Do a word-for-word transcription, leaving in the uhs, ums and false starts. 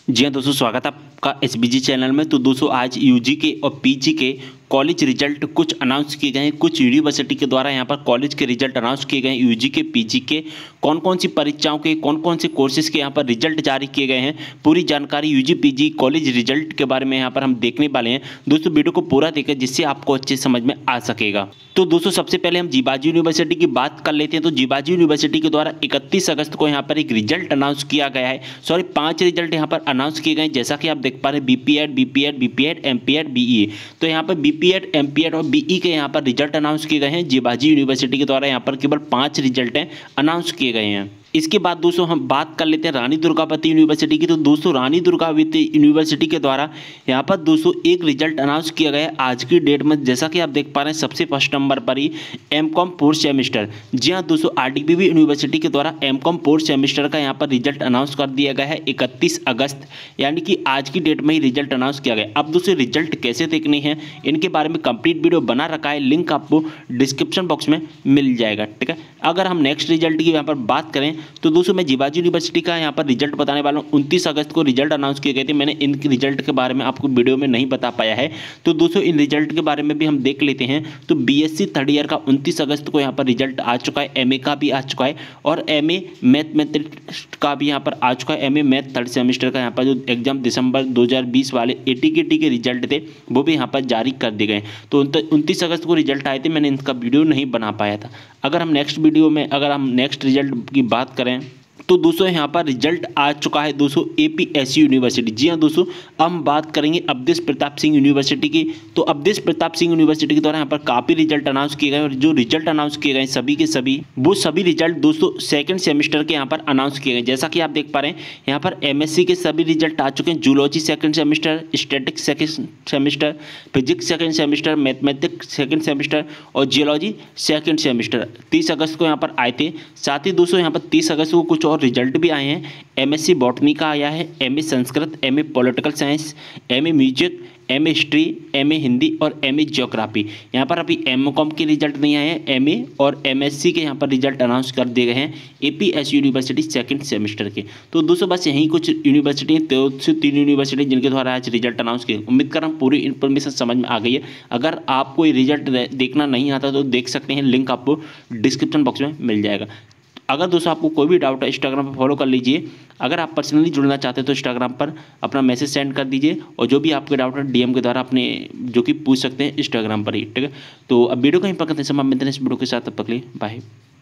जी हाँ दोस्तों, स्वागत है आपका एसबीजी चैनल में। तो दोस्तों आज यूजी के और पीजी के कॉलेज रिजल्ट कुछ अनाउंस किए गए हैं। कुछ यूनिवर्सिटी के द्वारा यहाँ पर कॉलेज के रिजल्ट अनाउंस किए गए हैं। यूजी के पीजी के कौन कौन सी परीक्षाओं के कौन कौन से कोर्सेज के यहाँ पर रिजल्ट जारी किए गए हैं, पूरी जानकारी यूजी पीजी कॉलेज रिजल्ट के बारे में यहाँ पर हम देखने वाले हैं। दोस्तों वीडियो को पूरा देखें जिससे आपको अच्छे समझ में आ सकेगा। तो दोस्तों सबसे पहले हम जीबाजी यूनिवर्सिटी की बात कर लेते हैं। तो जीबाजी यूनिवर्सिटी के द्वारा इकतीस अगस्त को यहाँ पर एक रिजल्ट अनाउंस किया गया है। सॉरी पांच रिजल्ट यहाँ पर अनाउंस किए गए, जैसा कि आप देख पा रहे हैं BPEd BPEd BPEd MPEd BE. तो यहाँ पर बीपीएड एमपीएड और बीई के यहाँ पर रिजल्ट अनाउंस किए गए हैं। जीबाजी यूनिवर्सिटी के द्वारा यहाँ पर केवल पांच रिजल्ट हैं अनाउंस किए गए हैं। इसके बाद दोस्तों हम बात कर लेते हैं रानी दुर्गावती यूनिवर्सिटी की। तो दोस्तों रानी दुर्गावती यूनिवर्सिटी के द्वारा यहाँ पर दोस्तों एक रिजल्ट अनाउंस किया गया है आज की डेट में, जैसा कि आप देख पा रहे हैं सबसे फर्स्ट नंबर पर ही एम कॉम फोर्थ सेमेस्टर। जी हाँ दोस्तों, आरडीपीवी यूनिवर्सिटी के द्वारा एम कॉम फोर्थ सेमेस्टर का यहाँ पर रिजल्ट अनाउंस कर दिया गया है इकतीस अगस्त, यानी कि आज की डेट में ही रिजल्ट अनाउंस किया गया। अब दोस्तों रिजल्ट कैसे देखने हैं इनके बारे में कंप्लीट वीडियो बना रखा है, लिंक आपको डिस्क्रिप्शन बॉक्स में मिल जाएगा, ठीक है। अगर हम नेक्स्ट रिजल्ट की यहाँ पर बात करें तो दोस्तों मैं जीबाजी यूनिवर्सिटी का यहाँ पर रिजल्ट बताने वाला हूँ। उनतीस अगस्त को रिजल्ट अनाउंस किए गए थे। मैंने इन रिजल्ट के बारे में आपको वीडियो में नहीं बता पाया है, तो दोस्तों इन रिजल्ट के बारे में भी हम देख लेते हैं। तो बीएससी थर्ड ईयर का उनतीस अगस्त को यहाँ पर रिजल्ट आ चुका है, एमए का भी आ चुका है और एमए मैथमेटिक्स का भी यहाँ पर आ चुका है। एमए मैथ थर्ड सेमेस्टर का यहाँ पर जो एग्जाम दिसंबर दो हज़ार बीस वाले एटीकेटी के रिजल्ट थे वो भी यहाँ पर जारी कर दिए गए। तो उनतीस अगस्त को रिजल्ट आए थे, मैंने इनका वीडियो नहीं बना पाया था। अगर हम नेक्स्ट वीडियो में अगर हम नेक्स्ट रिजल्ट की बात करें तो दोस्तों यहाँ पर रिजल्ट आ चुका है दोस्तों एपीएससी यूनिवर्सिटी। जी हाँ दोस्तों, अब हम बात करेंगे अवधेश प्रताप सिंह यूनिवर्सिटी की। तो अवधेश प्रताप सिंह यूनिवर्सिटी के द्वारा यहाँ पर काफ़ी रिजल्ट अनाउंस किए गए और जो रिजल्ट अनाउंस किए गए सभी के सभी वो सभी रिजल्ट दोस्तों सेकंड सेमेस्टर के यहाँ पर अनाउंस किए गए। जैसा कि आप देख पा रहे हैं यहाँ पर एमएससी के सभी रिजल्ट आ चुके हैं। Zoology second semester, statics second semester, physics second semester, mathematics second semester और जियोलॉजी सेकेंड सेमेस्टर तीस अगस्त को यहाँ पर आए थे। साथ ही दोस्तों यहाँ पर तीस अगस्त को कुछ और रिजल्ट भी आए हैं। एमएससी बॉटनी का आया है, MA Sanskrit, MA political science, MA music, MA history, MA Hindi और एमए ज्योग्राफी। यहाँ पर अभी एम कॉम के रिजल्ट नहीं आए हैं, एमए और एमएससी के यहाँ पर रिजल्ट अनाउंस कर दिए गए हैं एपीएससी यूनिवर्सिटी सेकंड सेमेस्टर के। तो दोस्तों बस यही कुछ यूनिवर्सिटी हैं, दो से तीन यूनिवर्सिटी जिनके द्वारा आज रिजल्ट अनाउंस किए। उम्मीद कर हम पूरी इन्फॉर्मेशन समझ में आ गई है। अगर आपको ये रिजल्ट देखना नहीं आता तो देख सकते हैं, लिंक आपको डिस्क्रिप्शन बॉक्स में मिल जाएगा। अगर दोस्तों आपको कोई भी डाउट है इंस्टाग्राम पर फॉलो कर लीजिए। अगर आप पर्सनली जुड़ना चाहते हैं तो इंस्टाग्राम पर अपना मैसेज सेंड कर दीजिए और जो भी आपके डाउट है डीएम के द्वारा अपने जो कि पूछ सकते हैं इंस्टाग्राम पर ही, ठीक है। तो अब वीडियो कहीं पकड़ते समय मिलते हैं इस वीडियो के साथ, तब तक के लिए बाय।